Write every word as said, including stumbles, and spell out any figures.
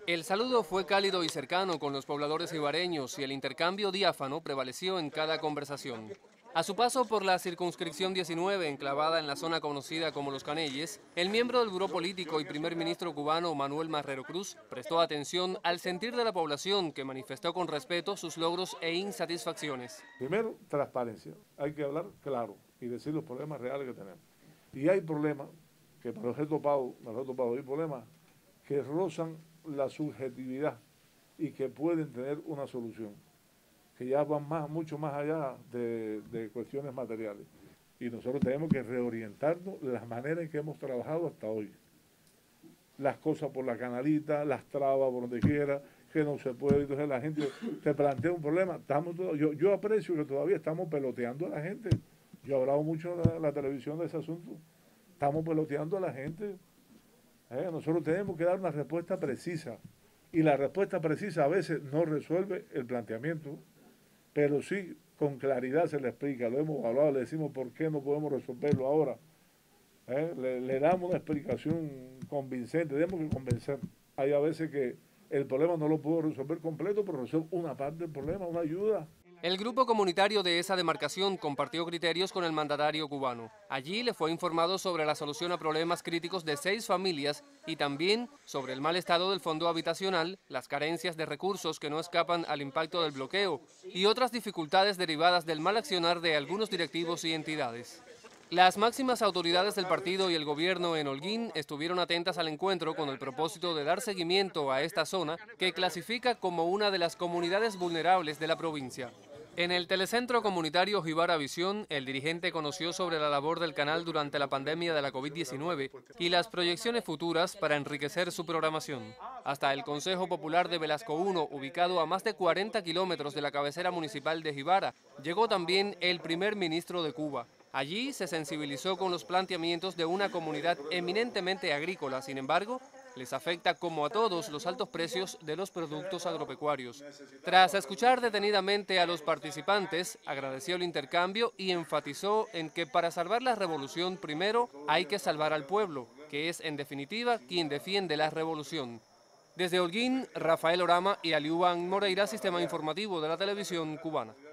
El saludo fue cálido y cercano con los pobladores ibareños y el intercambio diáfano prevaleció en cada conversación. A su paso por la circunscripción diecinueve, enclavada en la zona conocida como Los Caneyes, el miembro del Buró Político y primer ministro cubano Manuel Marrero Cruz prestó atención al sentir de la población que manifestó con respeto sus logros e insatisfacciones. Primero, transparencia. Hay que hablar claro y decir los problemas reales que tenemos. Y hay problemas que me los he topado, me los he topado, hay problemas que rozan la subjetividad y que pueden tener una solución, que ya van más, mucho más allá de, de cuestiones materiales. Y nosotros tenemos que reorientarnos las maneras en que hemos trabajado hasta hoy. Las cosas por la canalita, las trabas por donde quiera, que no se puede. Entonces la gente te plantea un problema. Estamos todo, yo, yo aprecio que todavía estamos peloteando a la gente. Yo he hablado mucho en la, la televisión de ese asunto. Estamos peloteando a la gente. Eh, nosotros tenemos que dar una respuesta precisa. Y la respuesta precisa a veces no resuelve el planteamiento, pero sí con claridad se le explica. Lo hemos hablado, le decimos por qué no podemos resolverlo ahora. Eh, le, le damos una explicación convincente, tenemos que convencer. Hay a veces que el problema no lo puedo resolver completo, pero resuelve una parte del problema, una ayuda. El grupo comunitario de esa demarcación compartió criterios con el mandatario cubano. Allí le fue informado sobre la solución a problemas críticos de seis familias y también sobre el mal estado del fondo habitacional, las carencias de recursos que no escapan al impacto del bloqueo y otras dificultades derivadas del mal accionar de algunos directivos y entidades. Las máximas autoridades del partido y el gobierno en Holguín estuvieron atentas al encuentro con el propósito de dar seguimiento a esta zona que clasifica como una de las comunidades vulnerables de la provincia. En el telecentro comunitario Jibara Visión, el dirigente conoció sobre la labor del canal durante la pandemia de la COVID diecinueve y las proyecciones futuras para enriquecer su programación. Hasta el Consejo Popular de Velasco uno, ubicado a más de cuarenta kilómetros de la cabecera municipal de Jibara, llegó también el primer ministro de Cuba. Allí se sensibilizó con los planteamientos de una comunidad eminentemente agrícola, sin embargo, les afecta como a todos los altos precios de los productos agropecuarios. Tras escuchar detenidamente a los participantes, agradeció el intercambio y enfatizó en que para salvar la revolución primero hay que salvar al pueblo, que es en definitiva quien defiende la revolución. Desde Holguín, Rafael Orama y Aliuban Moreira, Sistema Informativo de la Televisión Cubana.